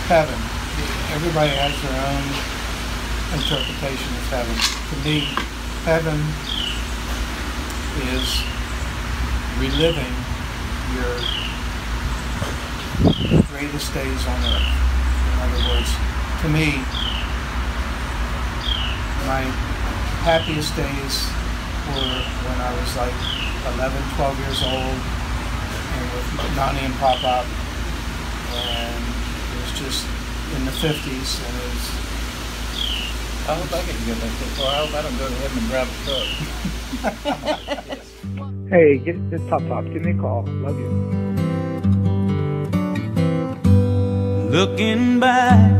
heaven. Everybody has their own interpretation of heaven. To me, heaven is reliving your greatest days on earth. In other words, to me, my happiest days were when I was like 11, 12 years old, and with Nani and Pop-Up, and it was just in the 50s, and it was... I hope I get to go back that far. I hope I don't go to heaven and drive a truck. Hey, get Top. Give me a call. Love you. Looking back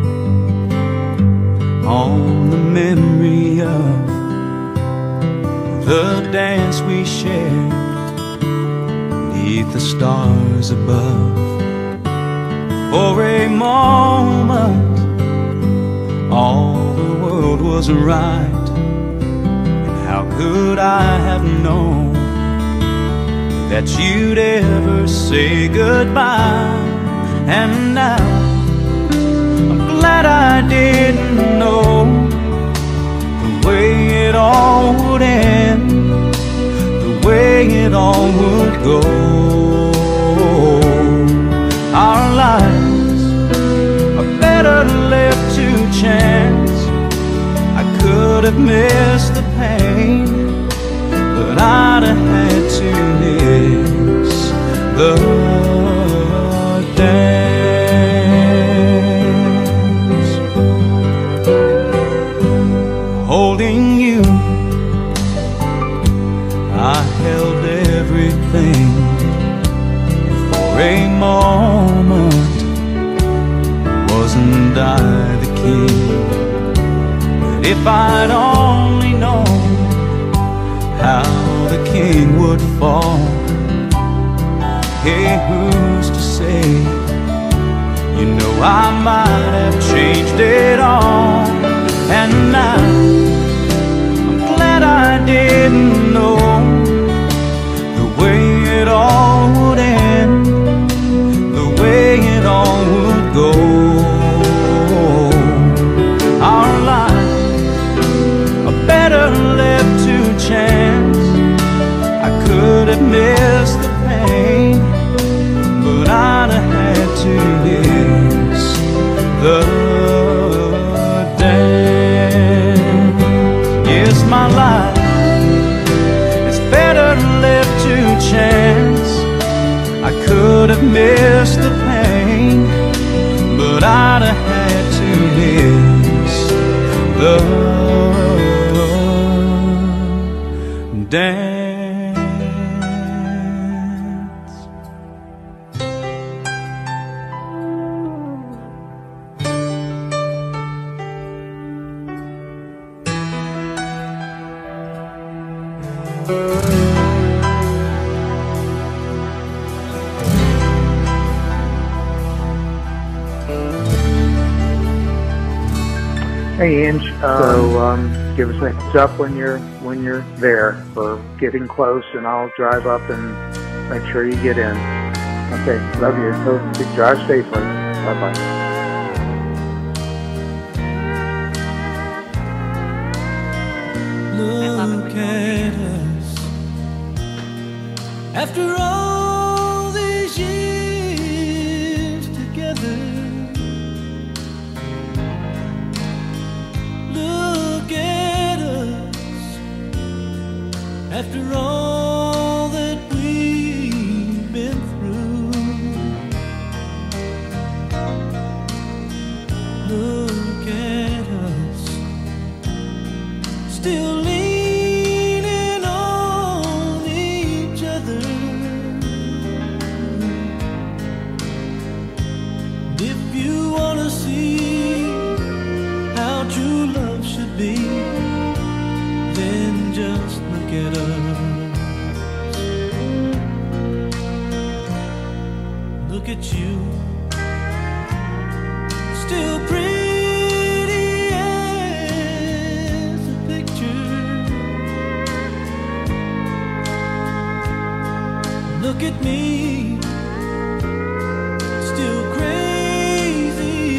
on the memory of the dance we shared beneath the stars above. For a moment, all the world was right, and how could I have known that you'd ever say goodbye? And now I'm glad I didn't know the way it all would end, the way it all would go. Our lives are better left to chance. I could have missed the pain, but I'd have had to miss the dance. Holding you, I held everything. For a moment, wasn't I the king? But if I'd only known how the king would fall, hey, who's to say? You know, I might have changed it all. And now I'm glad I didn't know the way it all would end, the way it all would go. Our lives are better left to chance. I could have missed the pain, but I'd have had to miss the dance. Yes, my life is better left to chance. I could have missed the pain, but I'd have had to miss the dance. Hey, Ange. Give us a heads up when you're there for getting close, and I'll drive up and make sure you get in. Okay, love you. So drive safely. Bye bye. Look at us after all these years together. Look at us after all that we've been through. Look at us still leaning on each other. If you want to see how true love should be, then just look at us. Look at you, still pretty as a picture. Look at me, still crazy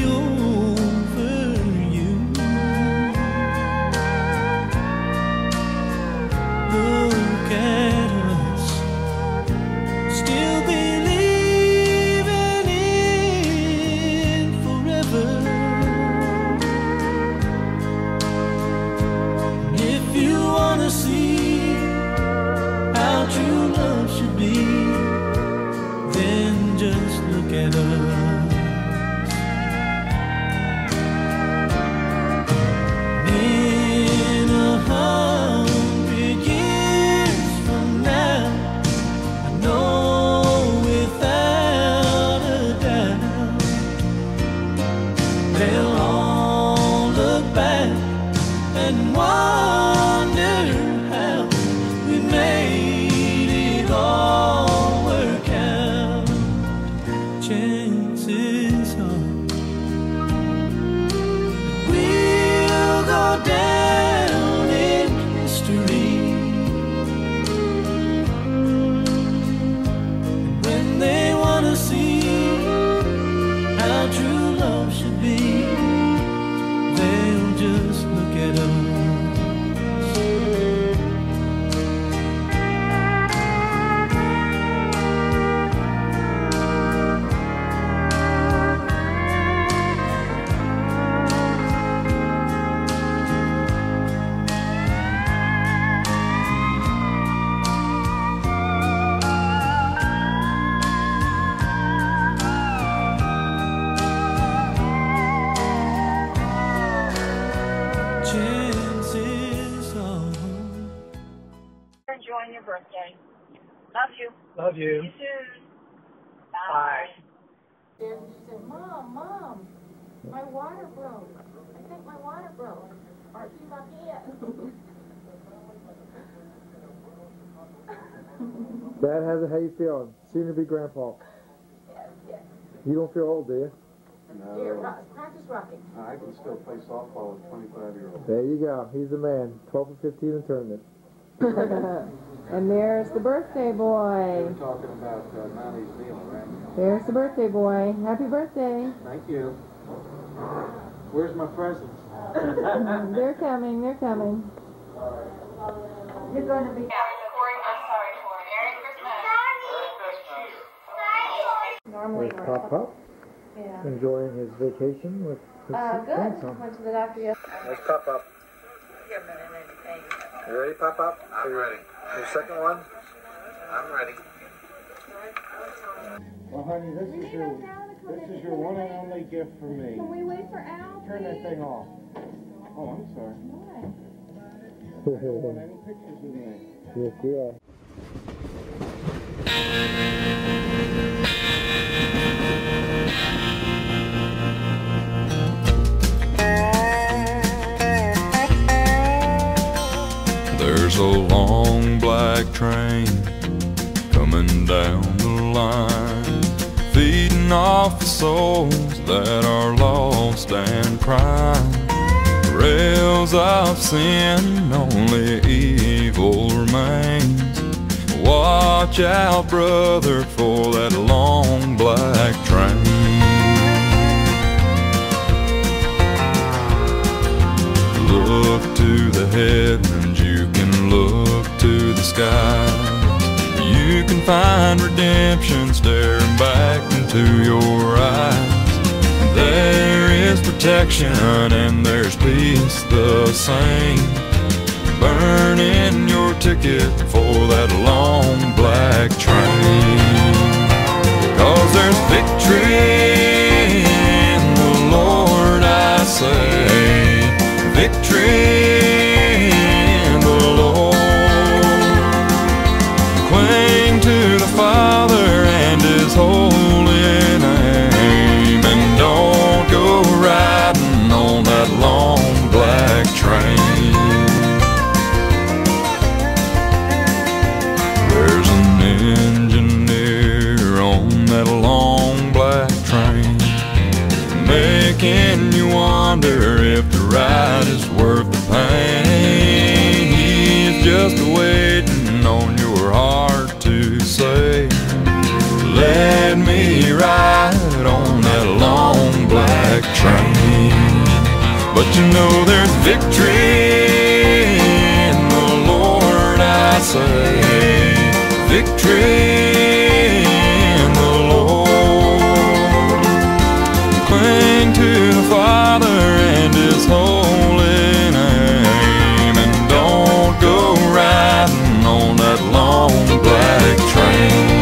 chances are we'll go down in history. And when they wanna see how true love should be, they'll just look at us. Enjoying your birthday. Love you. Love you. See you soon. Bye. She said, Mom, my water broke. I think my water broke. Or it's in my head. Dad, how you feeling? Soon to be grandpa. Yes. You don't feel old, do you? Here, practice rocking. I can still play softball with 25-year-olds. There you go. He's the man. 12 and 15 in tournament. And there's the birthday boy. We're talking about Monty's meal, right? There's the birthday boy. Happy birthday. Thank you. Where's my presents? They're coming. You're going to be... Corey, I'm sorry, Corey. Merry Christmas. Normally There's Pop. Yeah. Enjoying his vacation with his Good. grandson. Went to the doctor yesterday. There's Pop. You ready, Pop? I'm ready. Your second one? I'm ready. Well, honey, this is your one and only gift for me. Can we wait for Al? Turn that thing off. Oh, I'm sorry. Why? I don't want any pictures of me. Yes, you are. There's a long black train coming down the line, feeding off the souls that are lost and crying. Rails of sin, only evil remains. Watch out, brother, for that long black train. Look to the heavens, you can look to the skies. You can find redemption staring back into your eyes. There is protection and there's peace the same. Burning your ticket for that long black train. 'Cause there's victory in the Lord, I say. Victory in the Lord. Cling to the Father and His holy name, and don't go riding on that long black train. There's an engineer on that long black train, making you wonder if the ride is worth the pain. He's just waiting on your heart to say, let me ride on that long black train. But you know there's victory in the Lord, I say. Victory in the Lord. Cling to the Father and His holy name, and don't go riding on that long black train.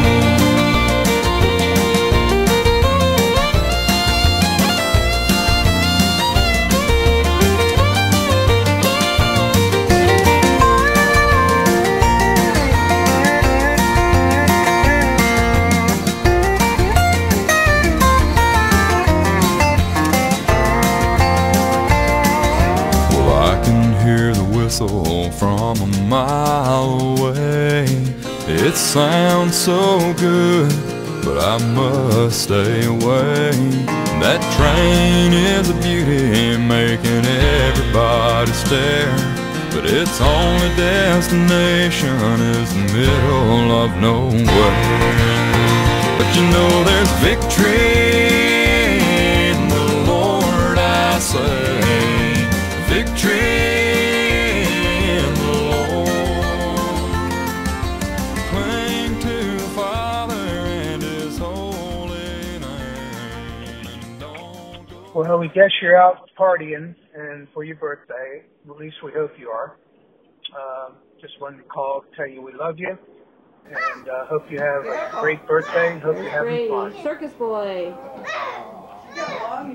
From a mile away, it sounds so good but I must stay away. That train is a beauty, making everybody stare, but its only destination is the middle of nowhere. But you know there's victory in the Lord, I say. Victory in the Lord. Cling to the Father and His holy name. Don't go. Well, we guess you're out partying and for your birthday. At least we hope you are. Just wanted to call to tell you we love you. And hope you have a great birthday. Hope you're having fun. Circus boy. Get down,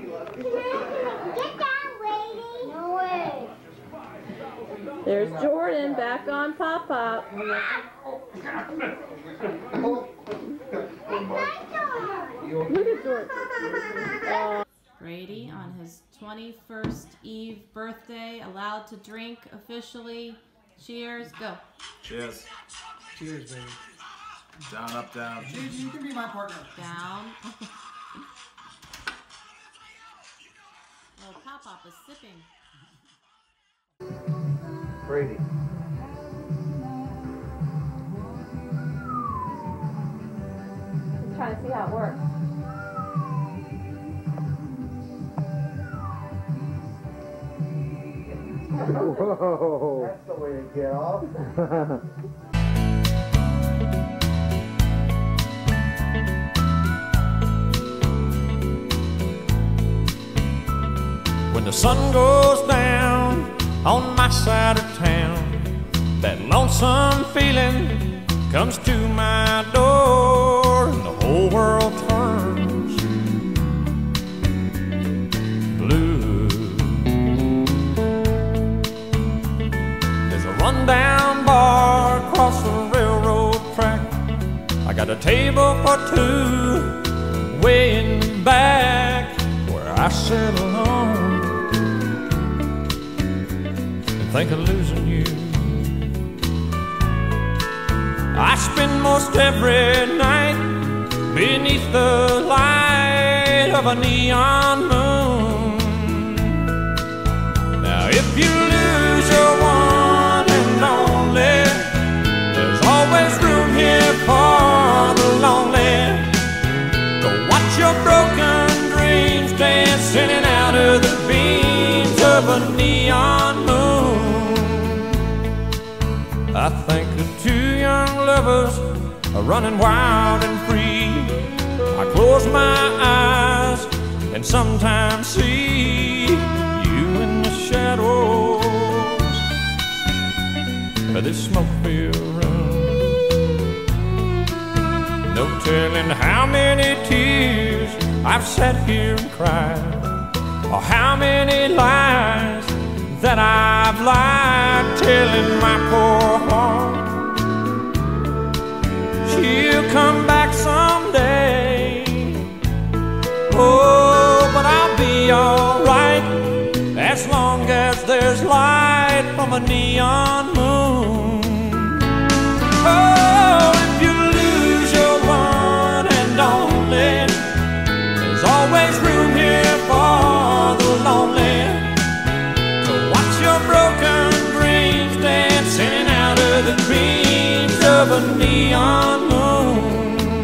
lady. No way. There's Jordan back on Pop-Pop. Look at Jordan. Brady on his 21st Eve birthday, allowed to drink officially. Cheers, go. Cheers. Cheers, baby. Down, up, down. You can be my partner. Down. Oh, Pop-Pop is sipping. Brady. I'm trying to see how it works. Whoa. That's the way to get off. When the sun goes down on my side of town, that lonesome feeling comes to my door, and the whole world turns blue. There's a rundown bar across the railroad track. I got a table for two way in the back where I sit alone and think of losing you. I spend most every night beneath the light of a neon moon. Now if you lose your one and only, there's always room here for the lonely. Go watch your broken dreams dancing out of the beams of a neon moon. I think of two young lovers are running wild and free. I close my eyes and sometimes see you in the shadows of this smoke-filled room. No telling how many tears I've sat here and cried, or how many lies that I've lied, telling my poor heart she'll come back someday. Oh, but I'll be alright as long as there's light from a neon moon. Oh, if you lose your one and only, there's always room here for the lonely. Broken dreams dancing out of the dreams of a neon moon.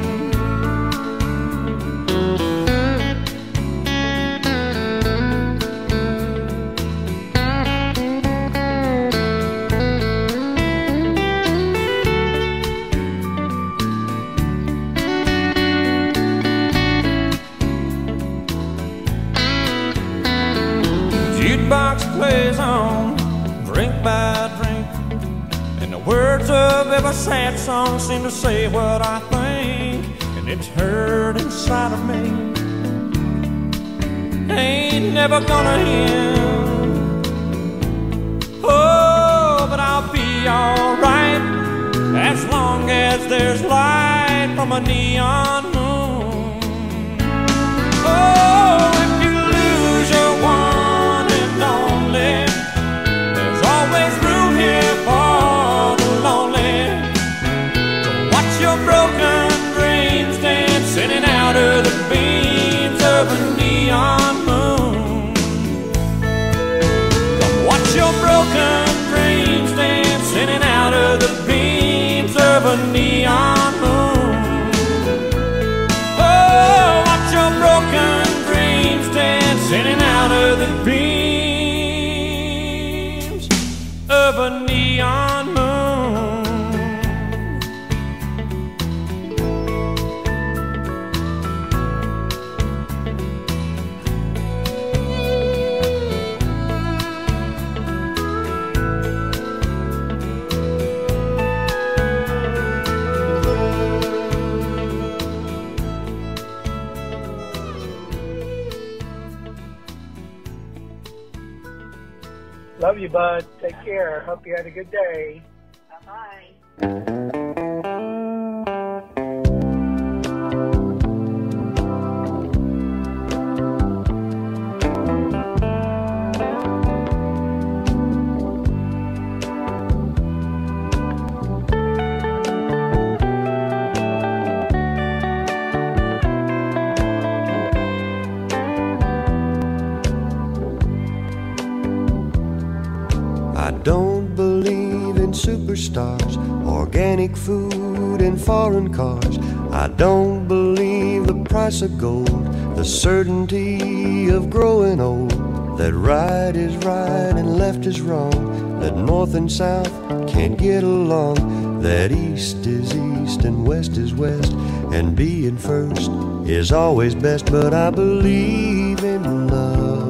Jukebox plays on, drink by drink, and the words of every sad song seem to say what I think, and it's heard inside of me. Ain't never gonna end. Oh, but I'll be alright as long as there's light from a neon moon. Oh, if you lose your one and only, there's always room here for the lonely. So watch your broken dreams dancing Love you, bud. Take care. Hope you had a good day. Bye-bye. I don't believe in superstars, organic food and foreign cars. I don't believe the price of gold, the certainty of growing old, that right is right and left is wrong, that north and south can't get along, that east is east and west is west, and being first is always best. But I believe in love.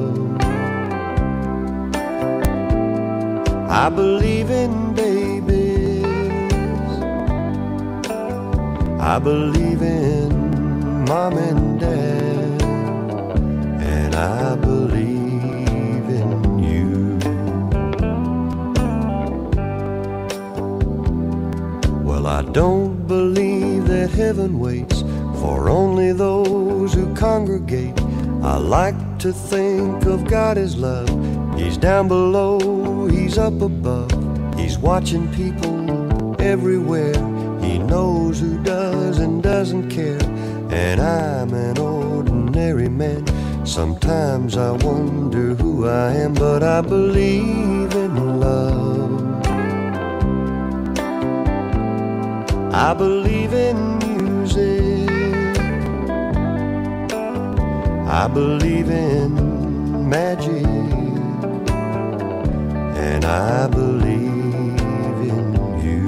I believe in babies. I believe in mom and dad. And I believe in you. Well, I don't believe that heaven waits for only those who congregate. I like to think of God as love. He's down below, He's up above. He's watching people everywhere. He knows who does and doesn't care. And I'm an ordinary man. Sometimes I wonder who I am, but I believe in love. I believe in music. I believe in magic. And I believe in you.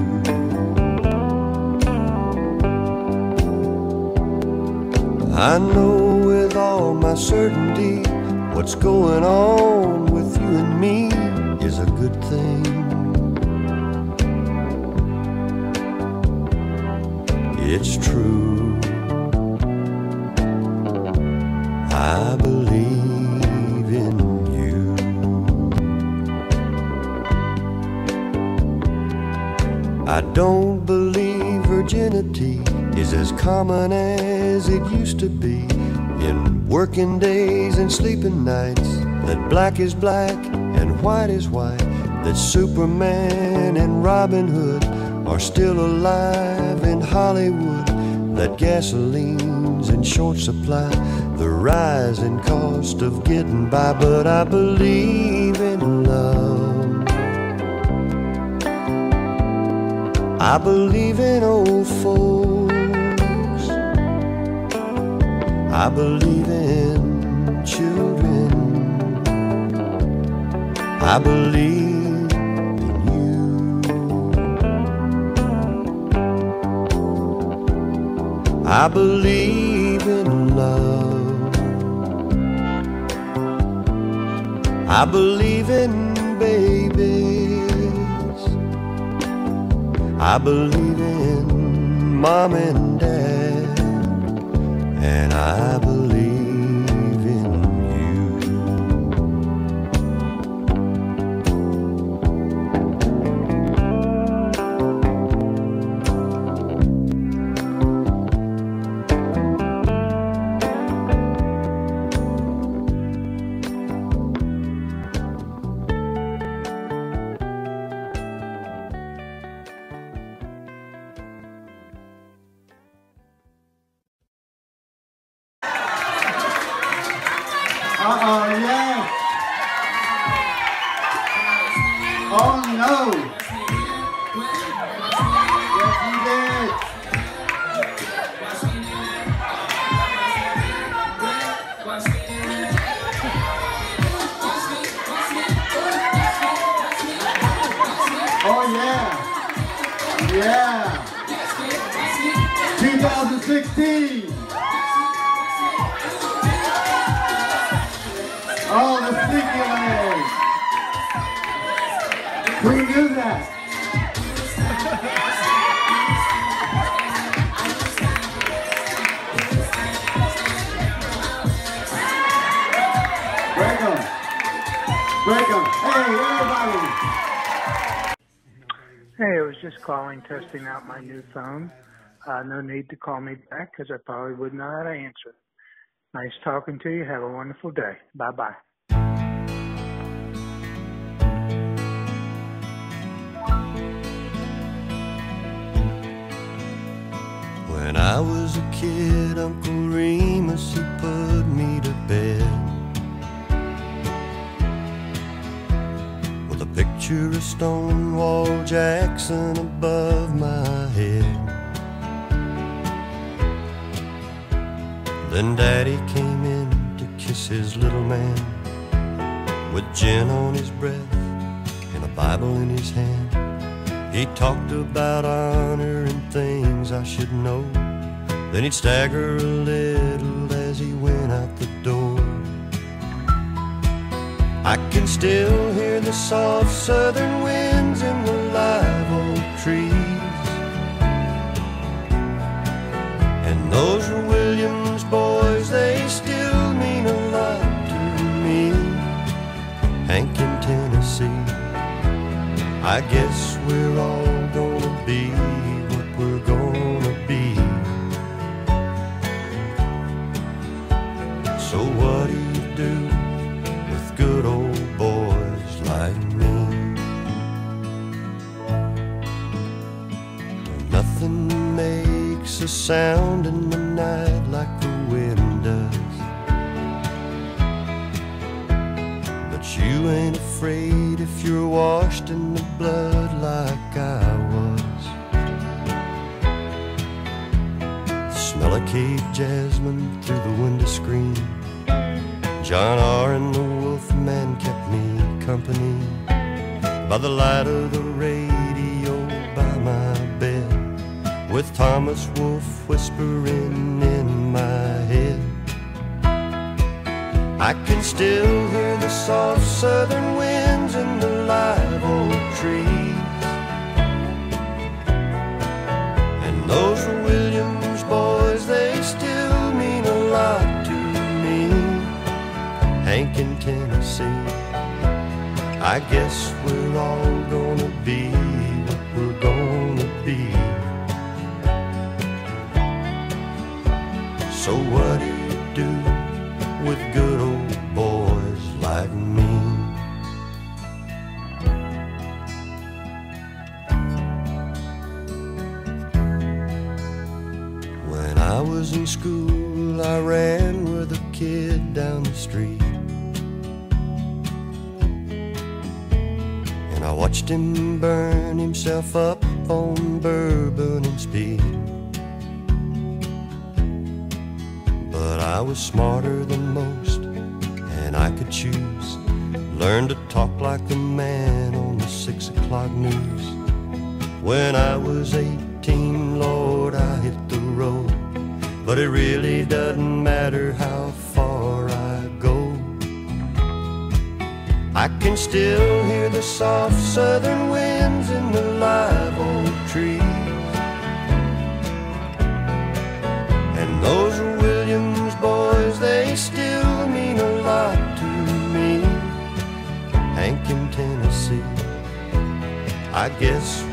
I know with all my certainty what's going on with you and me is a good thing. It's true. I believe in you. I don't believe virginity is as common as it used to be. In working days and sleeping nights, that black is black and white is white, that Superman and Robin Hood are still alive in Hollywood, that gasoline's in short supply, the rising cost of getting by. But I believe in love. I believe in old folks. I believe in children. I believe in you. I believe in love. I believe in babies. I believe in mom and dad, and I believe in you. Uh-oh, yes. Oh, no. Yes, he did. Oh, yeah. Yeah. 2016. Oh, the sneaky leg. Who knew that? Break 'em. Break 'em. Hey, everybody. Hey, I was just calling, testing out my new phone. No need to call me back because I probably wouldn't know how to answer. Nice talking to you. Have a wonderful day. Bye-bye. When I was a kid, Uncle Remus, he put me to bed with a picture of Stonewall Jackson above my head. Then Daddy came in to kiss his little man with gin on his breath and a Bible in his hand. He talked about honor and things I should know. Then he'd stagger a little as he went out the door. I can still hear the soft southern winds in the live oak trees, and those Williams boys, they still mean a lot to me. Hank in Tennessee, I guess we're all gonna be what we're gonna be. So what do you do with good old boys like me? Nothing makes a sound in the night like the wind does, but you ain't afraid if you're washed in the blood like I was. The smell of Cape jasmine through the window screen, John R. and the Wolfman kept me company. By the light of the radio by my bed, with Thomas Wolfe whispering in my head, I can still hear the soft southern winds in the live oak trees, and those Williams boys, they still mean a lot to me. Hank in Tennessee, I guess we're all gonna be what we're gonna be. So what do you do with good old boys like me? When I was in school, I ran with a kid down the street, and I watched him burn himself up on bourbon and speed. But I was smarter than most, and I could choose. Learn to talk like the man on the 6 o'clock news. When I was 18, Lord, I hit the road, but it really doesn't matter how far I go. I can still hear the soft southern winds in the live oak trees, and those Williams boys, they still mean a lot to me. Hank in Tennessee, I guess